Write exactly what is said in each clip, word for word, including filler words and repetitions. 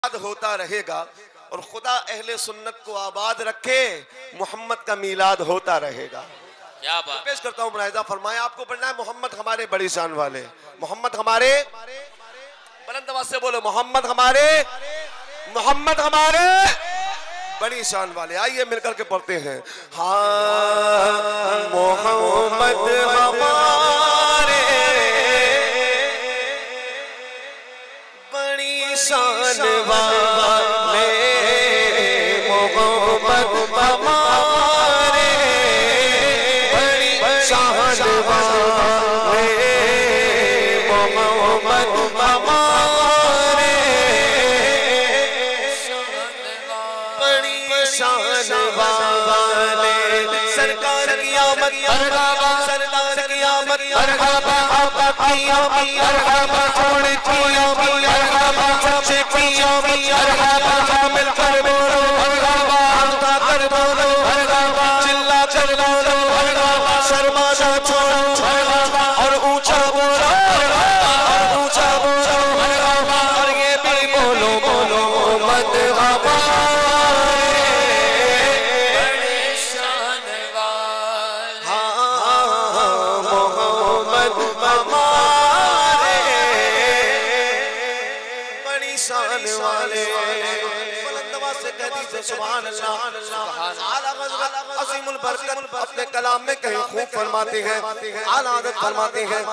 होता रहेगा और खुदा अहले सुन्नत को आबाद रखे, मोहम्मद का मीलाद होता रहेगा। क्या बात। तो पेश करता हूँ मुलाहिजा फरमाए, आपको पढ़ना है मोहम्मद हमारे बड़ी शान वाले, मोहम्मद हमारे, बुलंद आवाज से बोलो, मोहम्मद हमारे, मोहम्मद हमारे बड़ी शान वाले। आइए मिलकर के पढ़ते हैं। हाँ मोहम्मद हमारे बड़ी शान वाले, मोहम्मद हमारे बड़ी शान वाले, मोहम्मद हमारे बड़ी शान वाले। सरकार की आमद मरहबा, सरकार की आमद मरहबा, आपकी आमद मरहबा, छोड़ की आमद मरहबा, सबसे की आमद मरहबा, मिलकर बोलो मरहबा, हमदा कर बोलो मरहबा, चिल्ला कर बोलो मरहबा, शर्मा ना छोड़ो मरहबा, और ऊंचा बोलो मरहबा, और ऊंचा बोलो मरहबा, और ये भी बोलो बोलो मोहम्मद हमारे बड़ी शान वाले। हाँ मोहम्मद हमारे बड़ी शान वाले। से कह दीजिए सुभान अल्लाह। आला हज़रत अज़ीमुल बरकत अपने कलाम में कहीं खूब फरमाते हैं, आला हज़रत फरमाते हैं,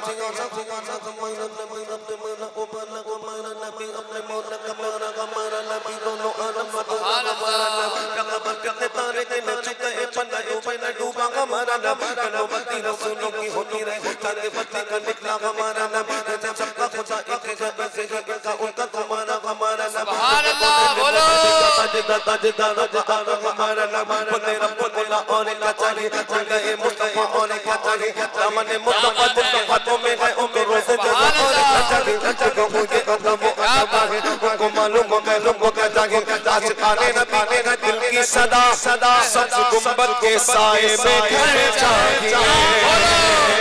हमारा नबी बोले रब बोला और क्या चाहिए, जगह मुस्तफा और क्या चाहिए, दामन मुस्तफा मुस्तफा तो में है उनको रोज़ जज़ा और क्या चाहिए, जगह मुझे अब वो अता है उनको मालूम हो गए लोगों क्या चाहिए, आशिकाने नबी ने दिल की सदा सदा सब गुंबद के साए में घर चाहिए।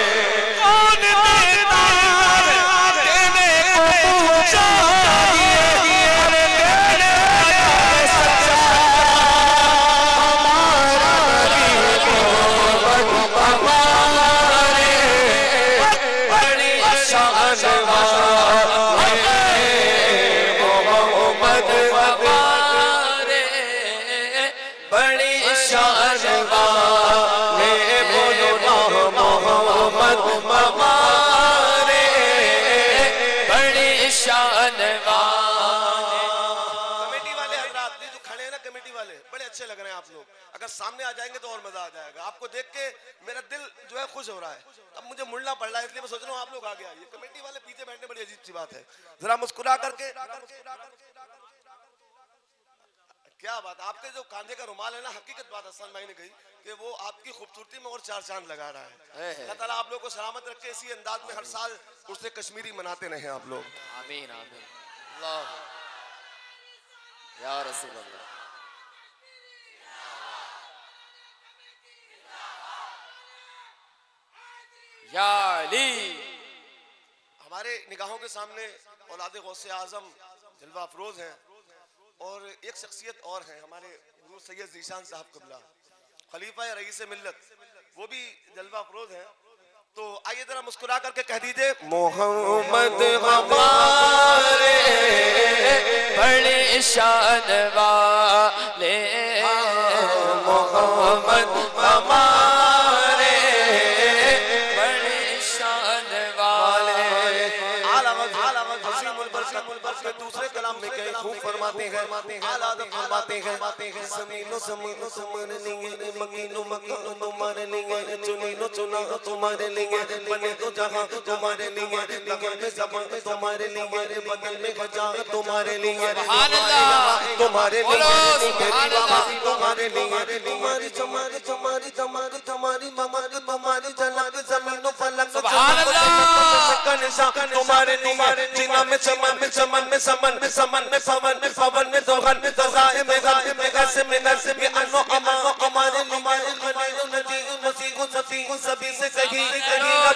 अच्छे लग रहे हैं आप लोग, अगर सामने आ जाएंगे तो और मजा आ जाएगा। आपको देख के मेरा दिल जो है खुश हो रहा है। अब मुझे मुड़ना पड़ रहा है, इसलिए मैं सोच रहा हूँ आप लोग आगे आइए। कमेटी वाले पीछे बैठने बड़ी अजीब सी बात है, जरा मुस्कुरा करके। क्या बात, आपके जो कांधे का रुमाल है ना, हकीकत बात हसन भाई ने कही कि वो आपकी खूबसूरती में और चार चांद लगा रहा है। अल्लाह ताला आप लोग को सलामत रखे, इसी अंदाज में हर साल उससे कश्मीरी मनाते रहे आप लोग। आमीन आमीन। अल्लाह या रसूल अल्लाह। या अली। हमारे निगाहों के सामने औलादे गौसे आजम जलवा अफरोज हैं, और एक शख्सियत और है हमारे गुरु सैयद ज़ीशान साहब क़िबला, खलीफा या रईस मिल्लत, वो भी जलवा अफरोज हैं। तो आइए जरा मुस्कुरा करके कह दीजिए, मोहम्मद हमारे बड़े शान वाले, मोहम्मद हमारे बड़े शान वाले। दूसरे कलाम में कहीं खूब फरमाते हैं, आला हज़रत फरमाते हैं, ज़मीनो ज़मीनो तुम्हारे लिए, मकीनो मकीनो तुम्हारे लिए, चुनीनो चुना तुम्हारे लिए, बने तो जहां तुम्हारे लिए, लगन में ज़बान तुम्हारे लिए, बगल में खजा तुम्हारे लिए, तुम्हारे लिए तुम्हारे लिए, तुम्हारी तुम्हारी तुम्हारी तुम्हारी तुम्हारी ममद तुम्हारी झलक ज़मीनो फलक तुम्हारे लिए, जिना में चमन में चमन में समन में समन में पवन में पवन में दोहन में तज़ाए में गाए में गसे में नसे में अनो अमा हमारे लिए, नदी नसी सभी से कहीं कहीं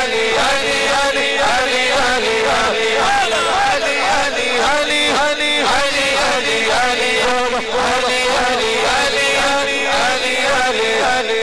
अली अली अली